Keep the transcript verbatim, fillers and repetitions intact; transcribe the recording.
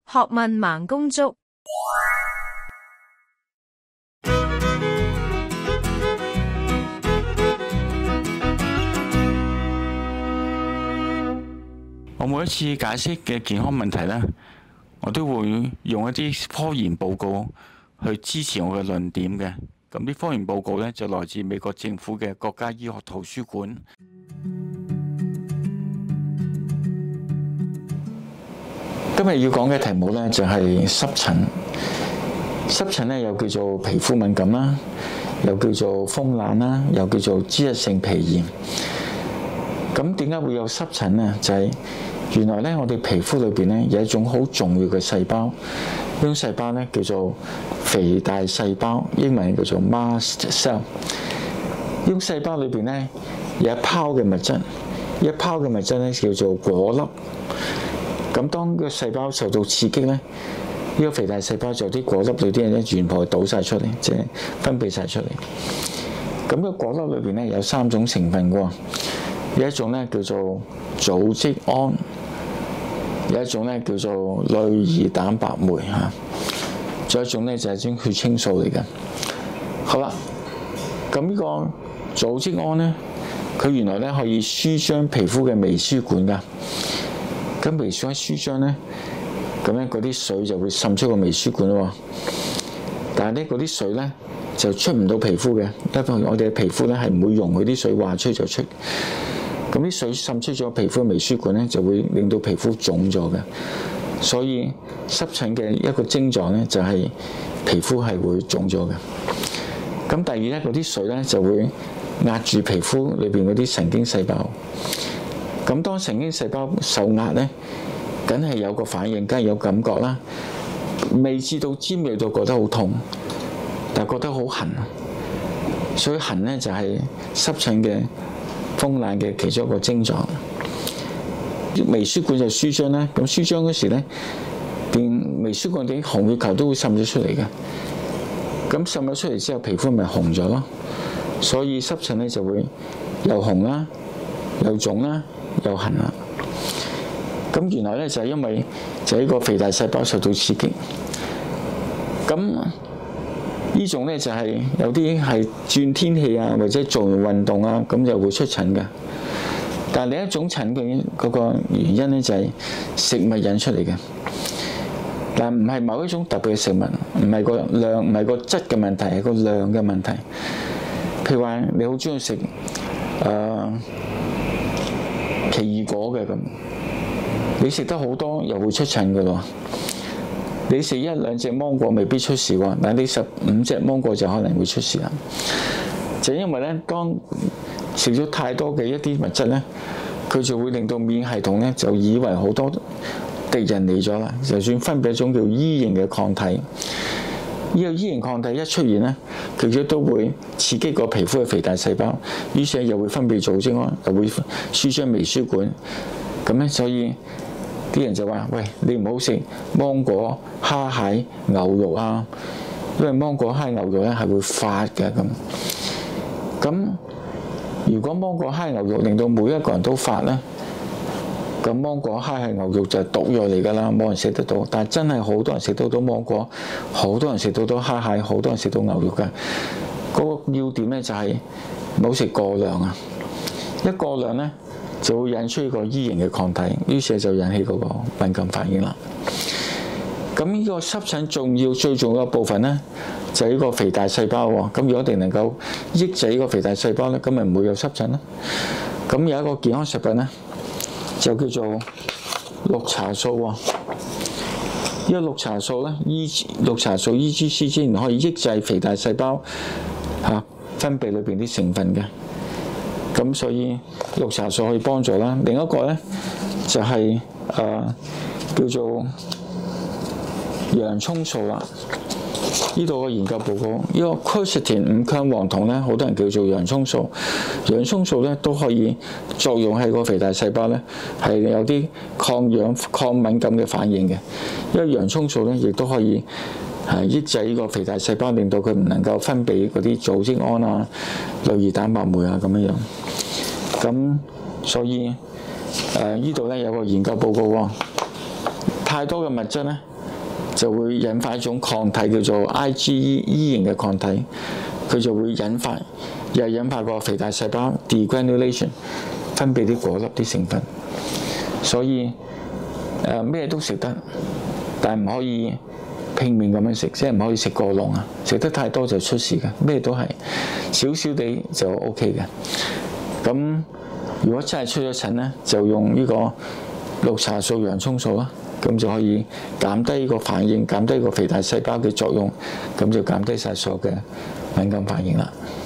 學問盲公竹。 我每一次解釋嘅健康問題呢，我都會用一啲科研報告去支持我嘅論點嘅。咁啲科研報告呢，就來自美國政府嘅國家醫學圖書館。今日要講嘅題目呢，就係濕疹。濕疹呢，又叫做皮膚敏感啦，又叫做風冷啦，又叫做脂溢性皮炎。咁點解會有濕疹呢？就係原來咧，我哋皮膚裏邊咧有一種好重要嘅細胞，呢種細胞咧叫做肥大細胞，英文叫做 mast cell。呢種細胞裏邊咧有一泡嘅物質，一泡嘅物質咧叫做果粒。咁當個細胞受到刺激咧，呢個肥大細胞就啲果粒裏啲嘢咧全部倒晒出嚟，即係分泌晒出嚟。咁個果粒裏邊咧有三種成分嘅喎。有一種咧叫做組織胺，有一種咧叫做類胰蛋白酶嚇，仲有一種咧就係種血清素嚟嘅。好啦，咁呢個組織胺咧，佢原來咧可以舒張皮膚嘅微輸管㗎。咁微輸一舒張咧，咁咧嗰啲水就會滲出個微輸管喎。但係咧嗰啲水咧就出唔到皮膚嘅，因為我哋嘅皮膚咧係唔會容許啲水話出就出。咁啲水滲出咗皮膚嘅微輸管咧，就會令到皮膚腫咗嘅。所以濕疹嘅一個症狀咧，就係皮膚係會腫咗嘅。咁第二咧，嗰啲水咧就會壓住皮膚裏邊嗰啲神經細胞。咁當神經細胞受壓咧，梗係有個反應，梗係有感覺啦。未至到尖銳到覺得好痛，但係覺得好痕。所以痕咧就係濕疹嘅風冷嘅其中一個症狀。微輸管就舒張啦，咁舒張嗰時咧，連微輸管啲紅血球都會滲咗出嚟嘅。咁滲咗出嚟之後，皮膚咪紅咗咯。所以濕疹咧就會又紅啦，又腫啦，又痕啦。咁原來咧就係因為就係呢個肥大細胞受到刺激。咁呢種咧就係有啲係轉天氣啊，或者做完運動啊，咁就會出疹嘅。但係另一種疹嘅嗰個原因咧就係食物引出嚟嘅。但唔係某一種特別嘅食物，唔係個量，唔係個質嘅問題，係個量嘅問題。譬如話你好中意食誒奇異果嘅咁，你食得好多又會出疹嘅咯。你食一兩隻芒果未必出事喎，但係你十五隻芒果就可能會出事啦。就因為咧，當食咗太多嘅一啲物質咧，佢就會令到免疫系統咧就以為好多敵人嚟咗啦，就算分泌一種叫 E 型嘅抗體，呢個 E 型抗體一出現咧，佢亦都會刺激個皮膚嘅肥大細胞，於是又會分泌組織胺，又會舒張微輸管，咁咧所以啲人就話：喂，你唔好食芒果、蝦蟹、牛肉啊，因為芒果、蝦、牛肉咧係會發嘅咁。咁如果芒果、蝦、牛肉令到每一個人都發咧，咁芒果、蝦、蟹、牛肉就係毒藥嚟㗎啦，冇人食得到。但係真係好多人食到到芒果，好多人食到到蝦蟹，好多人食到牛肉㗎。嗰個要點咧就係唔好食過量啊！一過量咧，就會引出一個 E 型嘅抗體，於是就引起嗰個敏感反應啦。咁呢個濕疹重要最重要嘅部分咧，就係呢個肥大細胞喎。咁如果我哋能夠抑制呢個肥大細胞咧，咁咪唔會有濕疹啦。咁有一個健康食品咧，就叫做綠茶素喎。呢個綠茶素咧，E 綠茶素 E G C 之前可以抑制肥大細胞嚇分泌裏邊啲成分嘅。咁所以綠茶素可以幫助啦。另一個咧就係、是、誒、呃、叫做洋葱素啦。呢度個研究報告，呢、這個 quercetin 五羥黃酮咧，好多人叫做洋葱素。洋葱素咧都可以作用喺個肥大細胞咧，係有啲抗氧抗敏感嘅反應嘅。因為洋葱素咧亦都可以係抑制呢個肥大細胞，令到佢唔能夠分泌嗰啲組織胺啊、類胰蛋白酶啊咁樣樣。咁所以誒呢度咧有個研究報告喎，太多嘅物質咧就會引發一種抗體叫做 I G E 型嘅抗體，佢就會引發又引發個肥大細胞 degranulation 分泌啲果粒啲成分。所以誒咩都食得，但係唔可以拼命咁樣食，即係唔可以食過籠啊！食得太多就出事嘅，咩都係少少地就 O K 嘅。咁如果真係出咗疹咧，就用呢個綠茶素、洋葱素啦，咁就可以減低個反應，減低個肥大細胞嘅作用，咁就減低晒所有嘅敏感反應啦。